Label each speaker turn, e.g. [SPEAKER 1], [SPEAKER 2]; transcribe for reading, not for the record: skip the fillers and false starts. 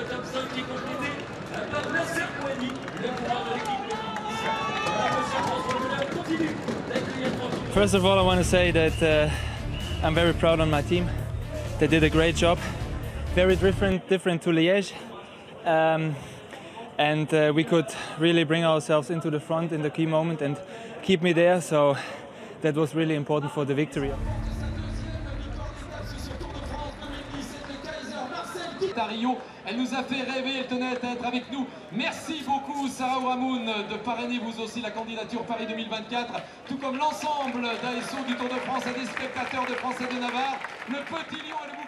[SPEAKER 1] le top 5 qui est complété par Marcel Kittel, le coureur de l'équipe de continue.
[SPEAKER 2] First of all, I want to say that I'm very proud on my team. They did a great job. Very different to Liège. And we could really bring ourselves into the front in the key moment and keep me there. So that was really important for the victory.
[SPEAKER 3] À Rio, elle nous a fait rêver, elle tenait à être avec nous. Merci beaucoup Sarah Ouramoun de parrainer vous aussi la candidature Paris 2024, tout comme l'ensemble d'ASO du Tour de France et des spectateurs de Français de Navarre. Le petit lion et le